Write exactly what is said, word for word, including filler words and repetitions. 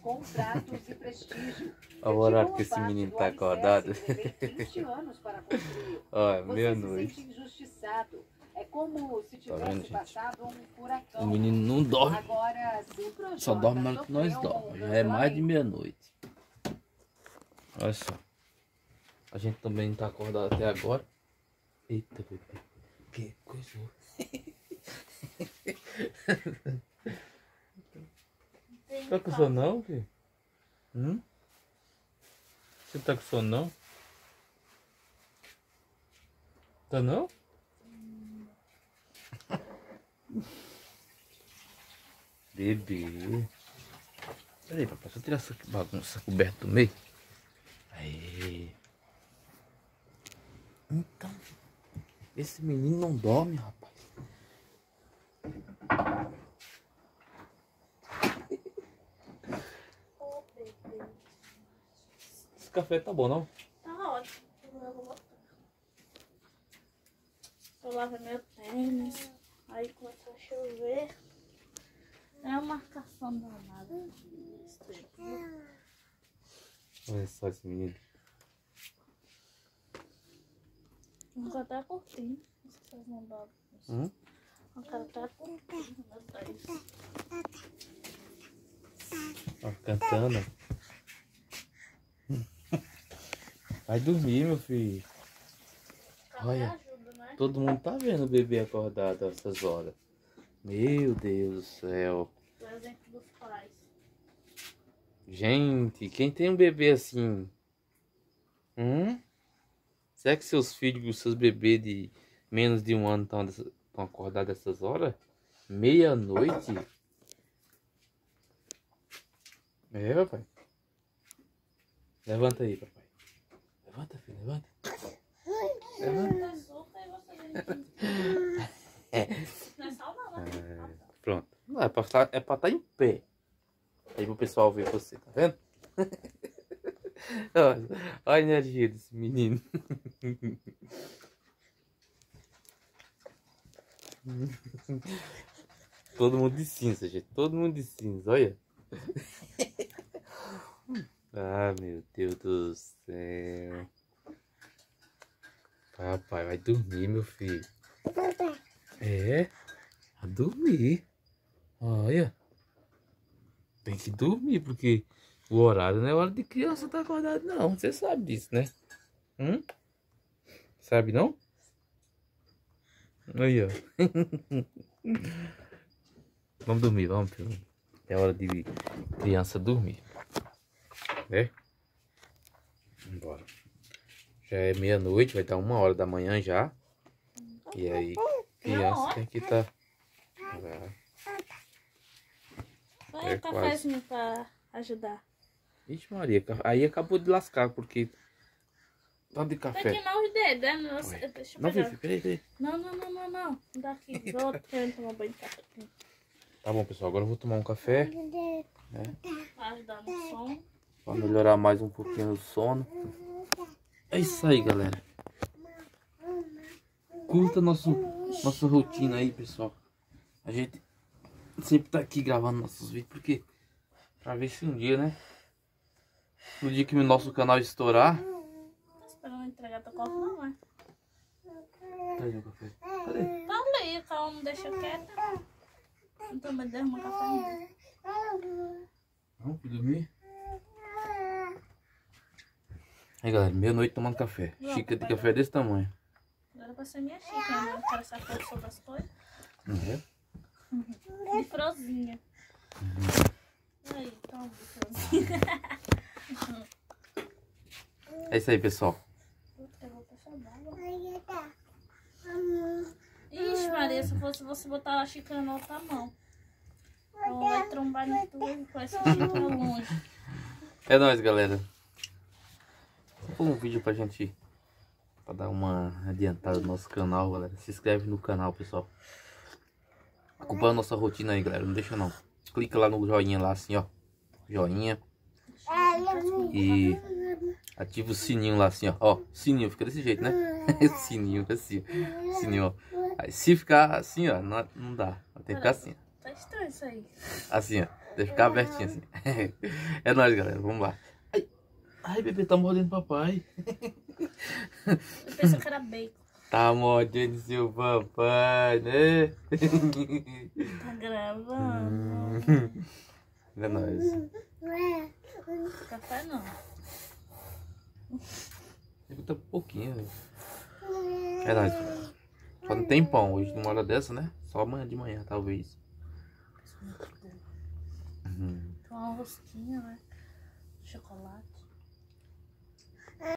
com pratos e prestígio. Olha o horário que esse menino tá acordado. quinze anos para construir. Olha, Você meia-noite. se sente injustiçado. É como se tivesse vendo, gente? passado um furacão. O menino não dorme. Agora, se o Projota Só dorme na hora que nós sofreu dormimos. um Já é mais de cancelamento, meia-noite. Olha só. A gente também não tá acordado até agora. Eita, bebê. Que coisa. Tá com sono não, filho? Hum? Você tá com sono não? Tá não? Bebê. Peraí, papai, só tirar essa bagunça coberta do meio. Aí. Então, esse menino não dorme, rapaz. Esse café tá bom, não? Tá ótimo. Eu lavei meu tênis, aí começou a chover. É uma marcação danada. Olha só esse menino. Vou até curtindo. Não sei se vocês não dão. Hum? Eu quero até curtindo, meu Deus. Ó, cantando. Vai dormir, meu filho. Olha, ajuda, né? todo mundo tá vendo o bebê acordado a essas horas. Meu Deus do céu. O exemplo dos pais. Gente, quem tem um bebê assim? Hum? Será que seus filhos, seus bebês de menos de um ano estão acordados essas horas? Meia-noite? É, papai. Levanta aí, papai. Levanta, filho, levanta. Levanta. É. Não é sal não, né? É, pronto. Não, é pra estar é pra tá em pé. Aí pro pessoal ver você, tá vendo? Olha, olha a energia desse menino. Todo mundo de cinza, gente. Todo mundo de cinza, olha. Ah, meu Deus do céu. Papai, vai dormir, meu filho. É, vai dormir. Olha. Tem que dormir, porque o horário não é hora de criança estar acordado, não. Você sabe disso, né? Hum? Sabe, não? Aí, ó. Vamos dormir, vamos, filho. É hora de criança dormir. Né? Bora. Já é meia-noite, vai estar uma hora da manhã já. E aí, criança tem que estar... Vai É o cafezinho pra ajudar. Ixi, Maria, aí acabou de lascar, porque... Tanto de Tem café. que não os dedos, né? Não, deixa eu Não, pegar. filho, peraí, peraí. Não, não, não, não, não. Daqui, vou querendo tomar banho de café. Tá bom, pessoal, agora eu vou tomar um café. Né? Pra ajudar no som. Pra melhorar mais um pouquinho o sono. É isso aí, galera. Curta nosso, nossa rotina aí, pessoal. A gente sempre tá aqui gravando nossos vídeos, porque... Pra ver se um dia, né? No dia que o nosso canal estourar... Tá esperando entregar teu copo, não, é? Cadê o café? Cadê? Tá ali, calma, não deixa quieto. Não tô me derrama café. Vamos dormir? Aí, galera, meia-noite tomando café. Não, Xícara de papai. café desse tamanho. Agora vai ser minha xícara, né? Eu quero saber sobre as coisas. Uhum. De frozinha. Aí, toma de frozinha. É isso aí, pessoal. Eu vou passar d'água. Ixi, Maria, se fosse você botar a xícara na outra mão. Então vai trombar no tubo com essa xícara longe. É nóis, galera. Vou um vídeo pra gente... Pra dar uma adiantada no nosso canal, galera. Se inscreve no canal, pessoal. Acompanha a nossa rotina aí, galera. Não deixa não. Clica lá no joinha lá, assim, ó. Joinha. E ativa o sininho lá, assim, ó. Ó, sininho fica desse jeito, né? Sininho, assim. Sininho, ó. Aí, se ficar assim, ó, não, não dá. Tem que ficar assim. Tá estranho isso aí. Assim, ó. Deve ficar abertinho assim. É nóis, galera. Vamos lá. Ai, ai, bebê, tá mordendo papai. Eu pensei que era bacon. Tá mordendo seu papai, né? Tá gravando. É nóis. Café não. Tá um pouquinho. Né? É nóis. Só não tem pão hoje, numa hora dessa, né? Só amanhã de manhã, talvez. Uhum. Tem uma rosquinha, né? Chocolate.